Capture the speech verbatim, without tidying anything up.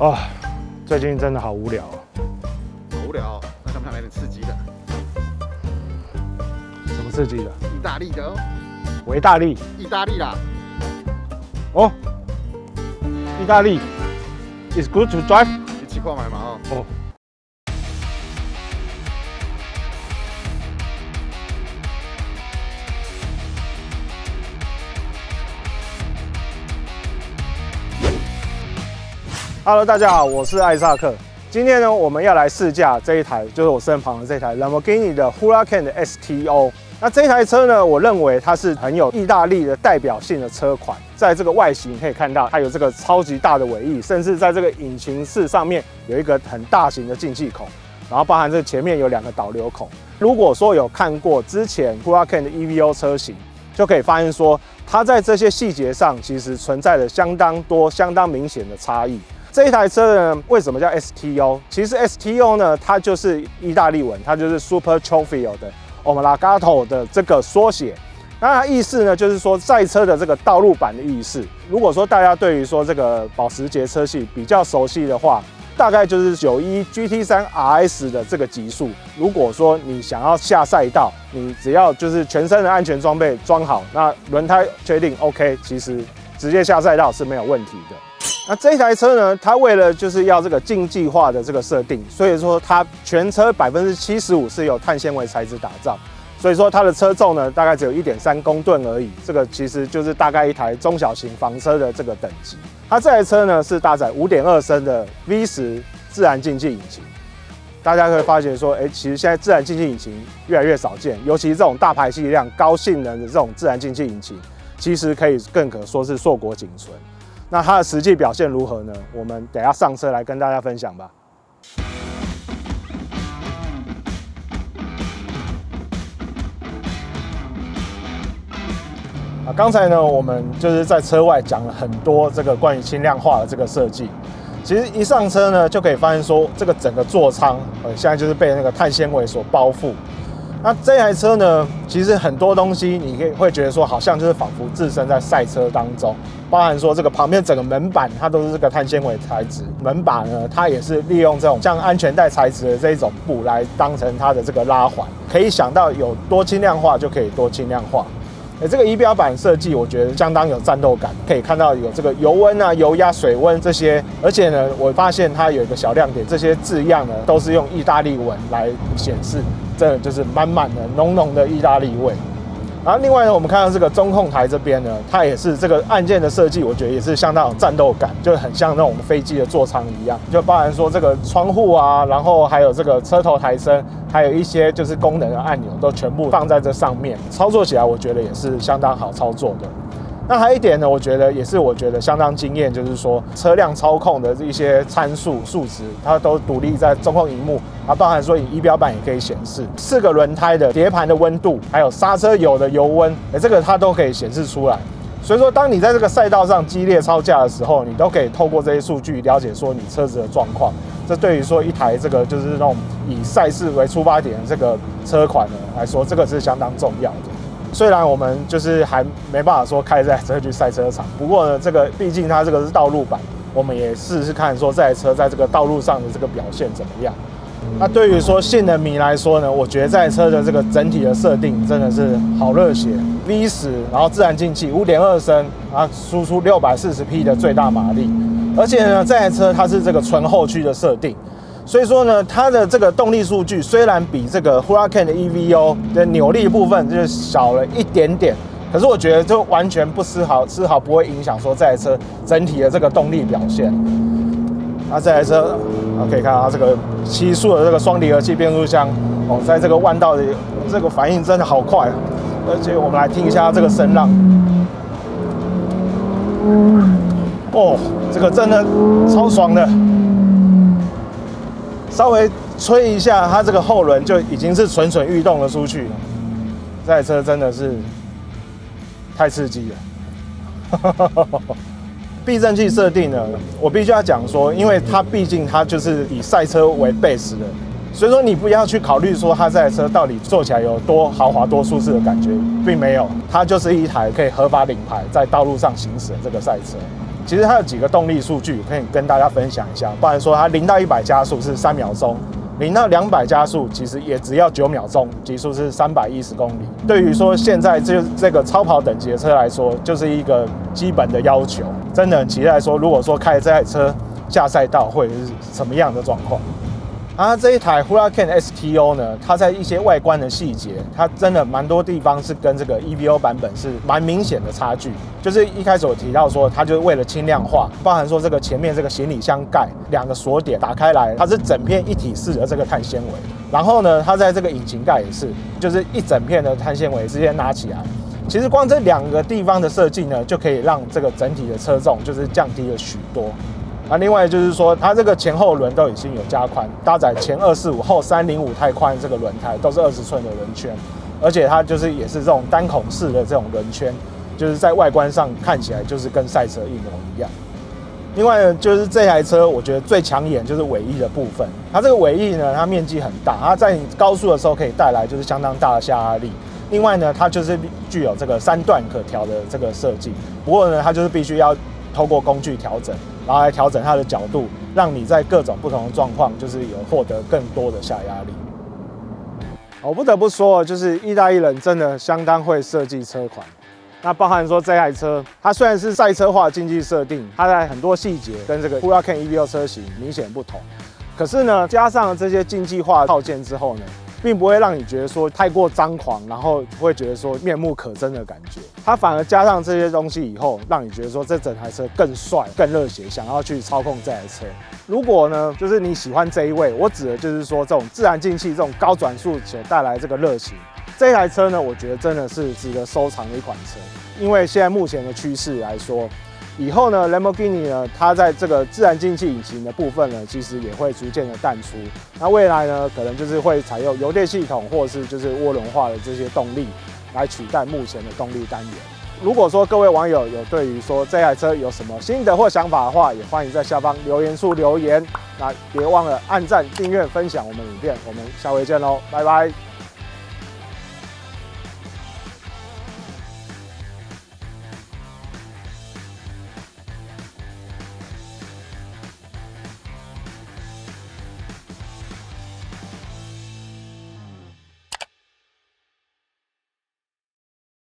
哦，最近真的好无聊、哦。 好无聊、哦，那想不想来点刺激的？ 什么刺激的？ 意大利的哦。 维大利。 意大利啦。 哦，意大利 is good to drive。 一起逛买嘛哦。 哦。Hello， 大家好，我是艾萨克。今天呢，我们要来试驾这一台，就是我身旁的这台 Lamborghini 的 Huracan 的 S T O。那这台车呢，我认为它是很有意大利的代表性的车款。在这个外形可以看到，它有这个超级大的尾翼，甚至在这个引擎室上面有一个很大型的进气孔，然后包含这前面有两个导流孔。如果说有看过之前 Huracan 的 E V O 车型，就可以发现说，它在这些细节上其实存在着相当多、相当明显的差异。这一台车呢，为什么叫 S T O？ 其实 S T O 呢，它就是意大利文，它就是 Super Trofeo 的 Omologato 的这个缩写。那它意思呢，就是说赛车的这个道路版的意思。如果说大家对于说这个保时捷车系比较熟悉的话，大概就是九一 G T 三 R S 的这个级数。如果说你想要下赛道，你只要就是全身的安全装备装好，那轮胎确定 OK， 其实直接下赛道是没有问题的。那这台车呢，它为了就是要这个竞技化的这个设定，所以说它全车百分之七十五是由碳纤维材质打造，所以说它的车重呢大概只有 一点三公吨而已，这个其实就是大概一台中小型房车的这个等级。它这台车呢是搭载 五点二升的 V 十 自然进气引擎，大家会发现说，哎，其实现在自然进气引擎越来越少见，尤其这种大排气量、高性能的这种自然进气引擎，其实可以更可说是硕果仅存。那它的实际表现如何呢？我们等一下上车来跟大家分享吧。啊，刚才呢，我们就是在车外讲了很多这个关于轻量化的这个设计。其实一上车呢，就可以发现说，这个整个座舱，呃，现在就是被那个碳纤维所包覆。那这台车呢，其实很多东西你可以会觉得说，好像就是仿佛置身在赛车当中，包含说这个旁边整个门板它都是这个碳纤维材质，门把呢它也是利用这种像安全带材质的这一种布来当成它的这个拉环，可以想到有多轻量化就可以多轻量化。欸、这个仪表板设计我觉得相当有战斗感，可以看到有这个油温啊、油压、水温这些，而且呢，我发现它有一个小亮点，这些字样呢都是用意大利文来显示。这就是满满的浓浓的意大利味。然后另外呢，我们看到这个中控台这边呢，它也是这个按键的设计，我觉得也是相当有战斗感，就很像那种飞机的座舱一样，就包含说这个窗户啊，然后还有这个车头抬升，还有一些就是功能的按钮都全部放在这上面，操作起来我觉得也是相当好操作的。那还有一点呢，我觉得也是我觉得相当惊艳，就是说车辆操控的一些参数数值，它都独立在中控萤幕，啊，包含说仪表板也可以显示四个轮胎的碟盘的温度，还有刹车油的油温，哎，这个它都可以显示出来。所以说，当你在这个赛道上激烈操驾的时候，你都可以透过这些数据了解说你车子的状况。这对于说一台这个就是那种以赛事为出发点的这个车款呢来说，这个是相当重要的。虽然我们就是还没办法说开这台车去赛车场，不过呢，这个毕竟它这个是道路版，我们也试试看说这台车在这个道路上的这个表现怎么样。那对于说性能迷来说呢，我觉得这台车的这个整体的设定真的是好热血 ，V 十，然后自然进气 五点二升，啊，输出六百四十匹的最大马力，而且呢，这台车它是这个纯后驱的设定。所以说呢，它的这个动力数据虽然比这个 Huracan 的 E V O 的扭力部分就是小了一点点，可是我觉得就完全不丝毫丝毫不会影响说这台车整体的这个动力表现。那这台车，啊可以看到它这个七速的这个双离合器变速箱，哦，在这个弯道的这个反应真的好快，而且我们来听一下它这个声浪，哦，这个真的超爽的。稍微吹一下，它这个后轮就已经是蠢蠢欲动的出去了。这台车真的是太刺激了。避震器设定呢，我必须要讲说，因为它毕竟它就是以赛车为 base 的，所以说你不要去考虑说它这台车到底坐起来有多豪华、多舒适的感觉，并没有，它就是一台可以合法领牌在道路上行驶的这个赛车。 其实它有几个动力数据可以跟大家分享一下，包含说它零到一百加速是三秒钟，零到两百加速其实也只要九秒钟，极速是三百一十公里。对于说现在这这个超跑等级的车来说，就是一个基本的要求。真的很期待说，如果说开这台车下赛道会是什么样的状况。啊，这一台 Huracan S T O 呢，它在一些外观的细节，它真的蛮多地方是跟这个 E V O 版本是蛮明显的差距。就是一开始我提到说，它就是为了轻量化，包含说这个前面这个行李箱盖两个锁点打开来，它是整片一体式的这个碳纤维。然后呢，它在这个引擎盖也是，就是一整片的碳纤维直接拿起来。其实光这两个地方的设计呢，就可以让这个整体的车重就是降低了许多。那另外就是说，它这个前后轮都已经有加宽，搭载前二四五后三零五太宽这个轮胎，都是二十寸的轮圈，而且它就是也是这种单孔式的这种轮圈，就是在外观上看起来就是跟赛车一模一样。另外呢，就是这台车我觉得最抢眼就是尾翼的部分，它这个尾翼呢，它面积很大，它在你高速的时候可以带来就是相当大的下压力。另外呢，它就是具有这个三段可调的这个设计，不过呢，它就是必须要透过工具调整，然后来调整它的角度，让你在各种不同的状况，就是有获得更多的下压力。我不得不说，就是意大利人真的相当会设计车款。那包含说这台车，它虽然是赛车化竞技设定，它在很多细节跟这个 Huracan E V O 车型明显不同，可是呢，加上这些竞技化套件之后呢，并不会让你觉得说太过张狂，然后会觉得说面目可憎的感觉。它反而加上这些东西以后，让你觉得说这整台车更帅、更热血，想要去操控这台车。如果呢，就是你喜欢这一位，我指的就是说这种自然进气、这种高转速所带来这个热情。这台车呢，我觉得真的是值得收藏的一款车，因为现在目前的趋势来说，以后呢 ，Lamborghini 呢，它在这个自然进气引擎的部分呢，其实也会逐渐的淡出。那未来呢，可能就是会采用油电系统或是就是涡轮化的这些动力来取代目前的动力单元。如果说各位网友有对于说这台车有什么心得或想法的话，也欢迎在下方留言处留言。那别忘了按赞、订阅、分享我们影片，我们下回见喽，拜拜。